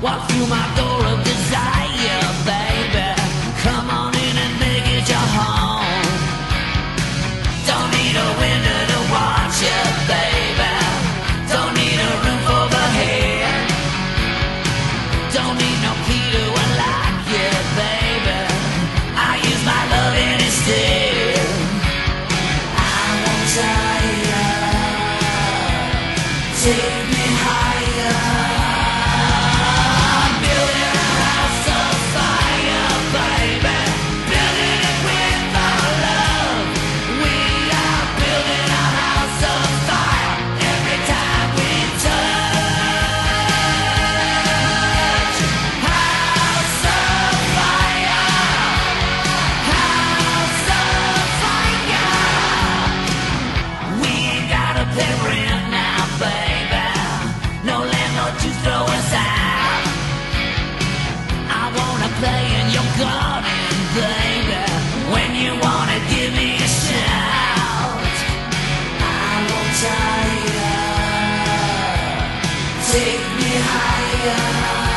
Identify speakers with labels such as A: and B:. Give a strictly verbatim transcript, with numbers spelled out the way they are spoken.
A: Walk through my door of desire, baby. Come on in and make it your home. Don't need a window to watch you, baby. Don't need a roof overhead. Don't need no key to unlock you, baby. I use my love instead. I won't tell you. Take me higher. Play in your garden, baby. When you wanna give me a shout, I won't tell you. Take me higher.